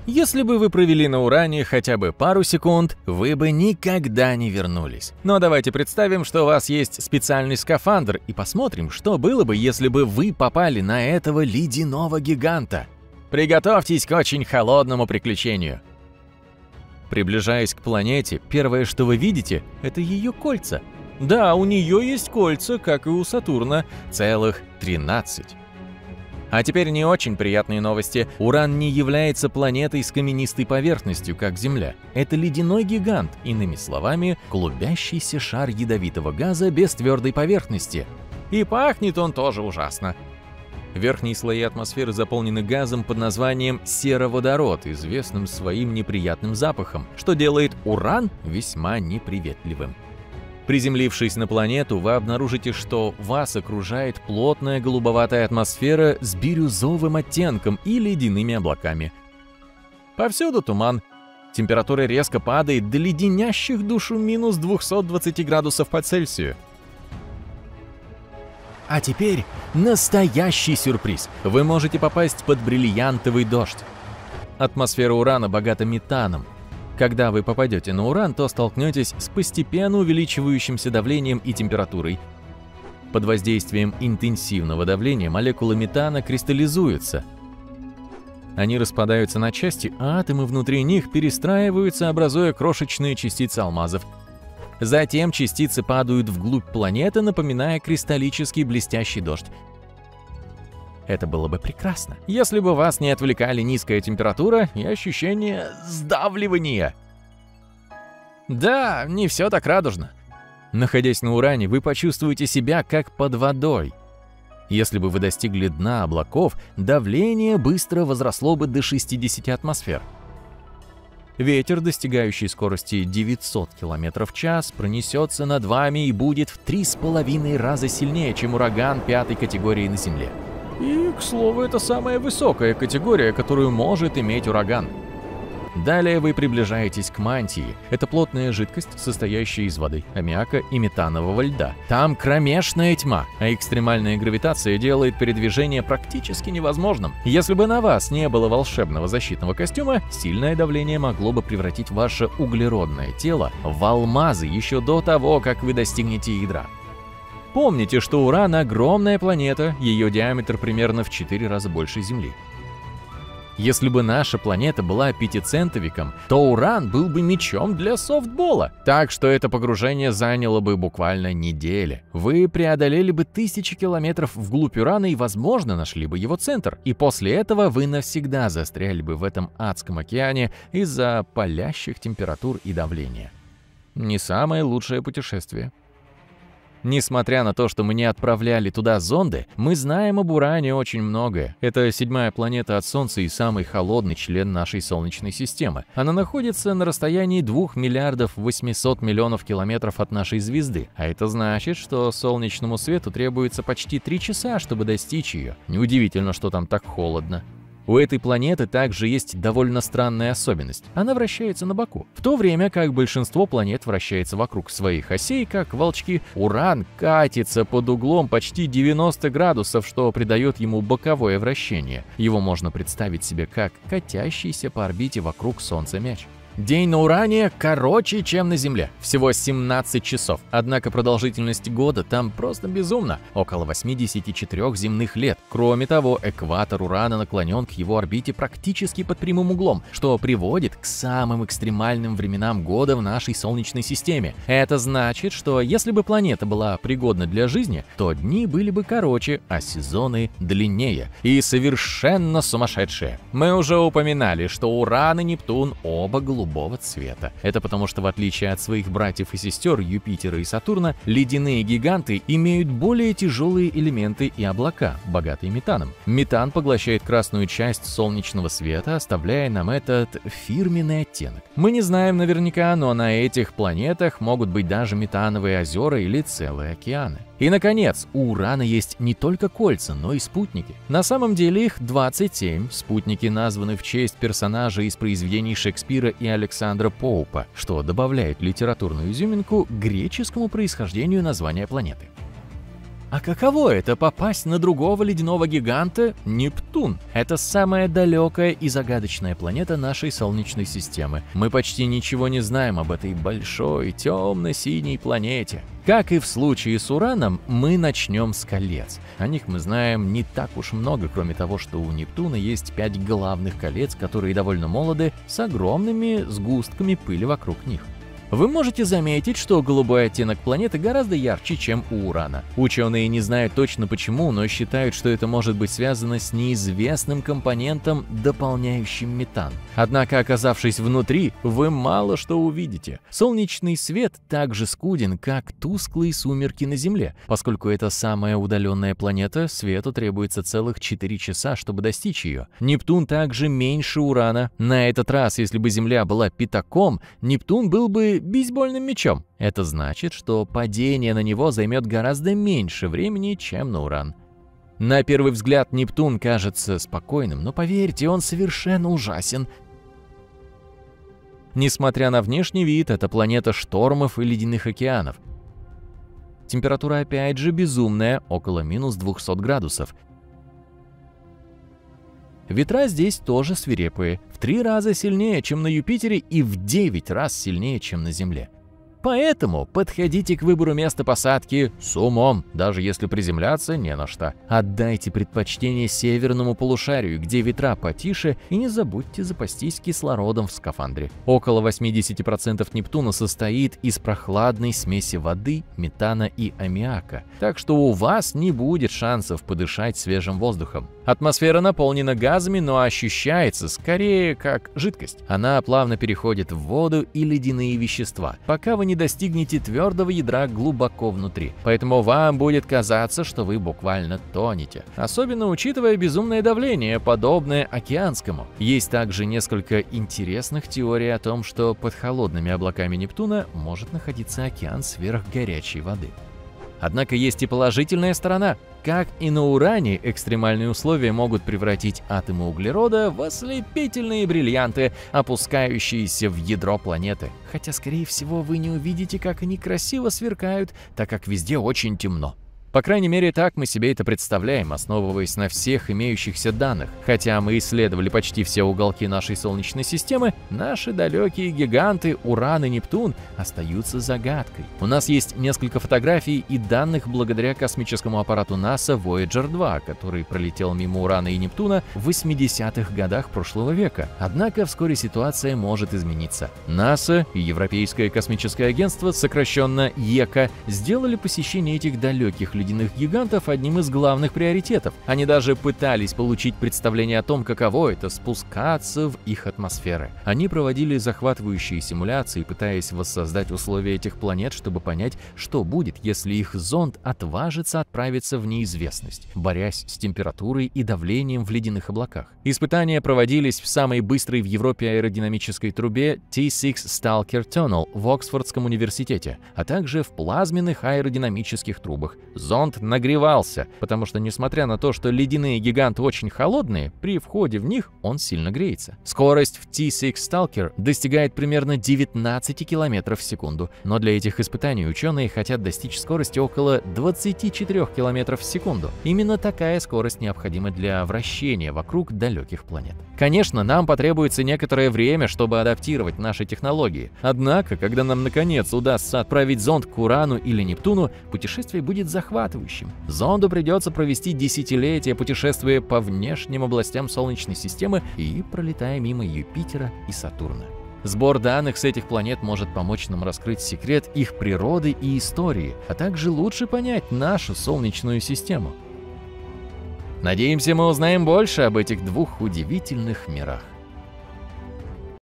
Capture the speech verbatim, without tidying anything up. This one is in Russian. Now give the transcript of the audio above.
Если бы вы провели на Уране хотя бы пару секунд, вы бы никогда не вернулись. Но давайте представим, что у вас есть специальный скафандр, и посмотрим, что было бы, если бы вы попали на этого ледяного гиганта. Приготовьтесь к очень холодному приключению. Приближаясь к планете, первое, что вы видите, это ее кольца. Да, у нее есть кольца, как и у Сатурна, целых тринадцать. А теперь не очень приятные новости. Уран не является планетой с каменистой поверхностью, как Земля. Это ледяной гигант, иными словами, клубящийся шар ядовитого газа без твердой поверхности. И пахнет он тоже ужасно. Верхние слои атмосферы заполнены газом под названием сероводород, известным своим неприятным запахом, что делает уран весьма неприветливым. Приземлившись на планету, вы обнаружите, что вас окружает плотная голубоватая атмосфера с бирюзовым оттенком и ледяными облаками. Повсюду туман. Температура резко падает до леденящих душу минус двухсот двадцати градусов по Цельсию. А теперь настоящий сюрприз. Вы можете попасть под бриллиантовый дождь. Атмосфера Урана богата метаном. Когда вы попадете на Уран, то столкнетесь с постепенно увеличивающимся давлением и температурой. Под воздействием интенсивного давления молекулы метана кристаллизуются. Они распадаются на части, а атомы внутри них перестраиваются, образуя крошечные частицы алмазов. Затем частицы падают вглубь планеты, напоминая кристаллический блестящий дождь. Это было бы прекрасно, если бы вас не отвлекали низкая температура и ощущение сдавливания. Да, не все так радужно. Находясь на Уране, вы почувствуете себя как под водой. Если бы вы достигли дна облаков, давление быстро возросло бы до шестидесяти атмосфер. Ветер, достигающий скорости девятьсот километров в час, пронесется над вами и будет в три с половиной раза сильнее, чем ураган пятой категории на Земле. И, к слову, это самая высокая категория, которую может иметь ураган. Далее вы приближаетесь к мантии. Это плотная жидкость, состоящая из воды, аммиака и метанового льда. Там кромешная тьма, а экстремальная гравитация делает передвижение практически невозможным. Если бы на вас не было волшебного защитного костюма, сильное давление могло бы превратить ваше углеродное тело в алмазы еще до того, как вы достигнете ядра. Помните, что Уран — огромная планета, ее диаметр примерно в четыре раза больше Земли. Если бы наша планета была пятицентовиком, то Уран был бы мячом для софтбола. Так что это погружение заняло бы буквально неделю. Вы преодолели бы тысячи километров вглубь Урана и, возможно, нашли бы его центр. И после этого вы навсегда застряли бы в этом адском океане из-за палящих температур и давления. Не самое лучшее путешествие. Несмотря на то, что мы не отправляли туда зонды, мы знаем об Уране очень многое. Это седьмая планета от Солнца и самый холодный член нашей Солнечной системы. Она находится на расстоянии двух миллиардов восьмисот миллионов километров от нашей звезды. А это значит, что солнечному свету требуется почти три часа, чтобы достичь ее. Неудивительно, что там так холодно. У этой планеты также есть довольно странная особенность. Она вращается на боку. В то время как большинство планет вращается вокруг своих осей, как волчки, Уран катится под углом почти девяносто градусов, что придает ему боковое вращение. Его можно представить себе как катящийся по орбите вокруг Солнца мяч. День на Уране короче, чем на Земле. Всего семнадцать часов. Однако продолжительность года там просто безумна. Около восьмидесяти четырёх земных лет. Кроме того, экватор Урана наклонен к его орбите практически под прямым углом, что приводит к самым экстремальным временам года в нашей Солнечной системе. Это значит, что если бы планета была пригодна для жизни, то дни были бы короче, а сезоны длиннее. И совершенно сумасшедшие. Мы уже упоминали, что Уран и Нептун оба голубые. Голубого цвета. Это потому, что в отличие от своих братьев и сестер Юпитера и Сатурна, ледяные гиганты имеют более тяжелые элементы и облака, богатые метаном. Метан поглощает красную часть солнечного света, оставляя нам этот фирменный оттенок. Мы не знаем наверняка, но на этих планетах могут быть даже метановые озера или целые океаны. И, наконец, у Урана есть не только кольца, но и спутники. На самом деле их двадцать семь. Спутники названы в честь персонажей из произведений Шекспира и Александра Поупа, что добавляет литературную изюминку к греческому происхождению названия планеты. А каково это попасть на другого ледяного гиганта Нептун? Это самая далекая и загадочная планета нашей Солнечной системы. Мы почти ничего не знаем об этой большой темно-синей планете. Как и в случае с Ураном, мы начнем с колец. О них мы знаем не так уж много, кроме того, что у Нептуна есть пять главных колец, которые довольно молоды, с огромными сгустками пыли вокруг них. Вы можете заметить, что голубой оттенок планеты гораздо ярче, чем у Урана. Ученые не знают точно почему, но считают, что это может быть связано с неизвестным компонентом, дополняющим метан. Однако, оказавшись внутри, вы мало что увидите. Солнечный свет так же скуден, как тусклые сумерки на Земле. Поскольку это самая удаленная планета, свету требуется целых четыре часа, чтобы достичь ее. Нептун также меньше Урана. На этот раз, если бы Земля была пятаком, Нептун был бы бейсбольным мячом. Это значит, что падение на него займет гораздо меньше времени, чем на Уран. На первый взгляд Нептун кажется спокойным, но поверьте, он совершенно ужасен. Несмотря на внешний вид, это планета штормов и ледяных океанов. Температура опять же безумная, около минус двухсот градусов. Ветра здесь тоже свирепые, в три раза сильнее, чем на Юпитере, и в девять раз сильнее, чем на Земле. Поэтому подходите к выбору места посадки с умом, даже если приземляться не на что. Отдайте предпочтение северному полушарию, где ветра потише, и не забудьте запастись кислородом в скафандре. Около восьмидесяти процентов Нептуна состоит из прохладной смеси воды, метана и аммиака, так что у вас не будет шансов подышать свежим воздухом. Атмосфера наполнена газами, но ощущается скорее как жидкость. Она плавно переходит в воду и ледяные вещества, пока вы не достигнете твердого ядра глубоко внутри. Поэтому вам будет казаться, что вы буквально тонете. Особенно учитывая безумное давление, подобное океанскому. Есть также несколько интересных теорий о том, что под холодными облаками Нептуна может находиться океан сверхгорячей воды. Однако есть и положительная сторона. Как и на Уране, экстремальные условия могут превратить атомы углерода в ослепительные бриллианты, опускающиеся в ядро планеты. Хотя, скорее всего, вы не увидите, как они красиво сверкают, так как везде очень темно. По крайней мере, так мы себе это представляем, основываясь на всех имеющихся данных. Хотя мы исследовали почти все уголки нашей Солнечной системы, наши далекие гиганты Уран и Нептун остаются загадкой. У нас есть несколько фотографий и данных благодаря космическому аппарату НАСА Вояджер два, который пролетел мимо Урана и Нептуна в восьмидесятых годах прошлого века. Однако вскоре ситуация может измениться. НАСА и Европейское космическое агентство, сокращенно ЕКА, сделали посещение этих далеких ледяных гигантов одним из главных приоритетов. Они даже пытались получить представление о том, каково это — спускаться в их атмосферы. Они проводили захватывающие симуляции, пытаясь воссоздать условия этих планет, чтобы понять, что будет, если их зонд отважится отправиться в неизвестность, борясь с температурой и давлением в ледяных облаках. Испытания проводились в самой быстрой в Европе аэродинамической трубе Ти шесть Stalker Tunnel в Оксфордском университете, а также в плазменных аэродинамических трубах. Зонд нагревался, потому что, несмотря на то, что ледяные гиганты очень холодные, при входе в них он сильно греется. Скорость в Ти шесть Stalker достигает примерно девятнадцати километров в секунду, но для этих испытаний ученые хотят достичь скорости около двадцати четырёх километров в секунду. Именно такая скорость необходима для вращения вокруг далеких планет. Конечно, нам потребуется некоторое время, чтобы адаптировать наши технологии. Однако, когда нам наконец удастся отправить зонд к Урану или Нептуну, путешествие будет захватывающим. Зонду придется провести десятилетия, путешествуя по внешним областям Солнечной системы и пролетая мимо Юпитера и Сатурна. Сбор данных с этих планет может помочь нам раскрыть секрет их природы и истории, а также лучше понять нашу Солнечную систему. Надеемся, мы узнаем больше об этих двух удивительных мирах.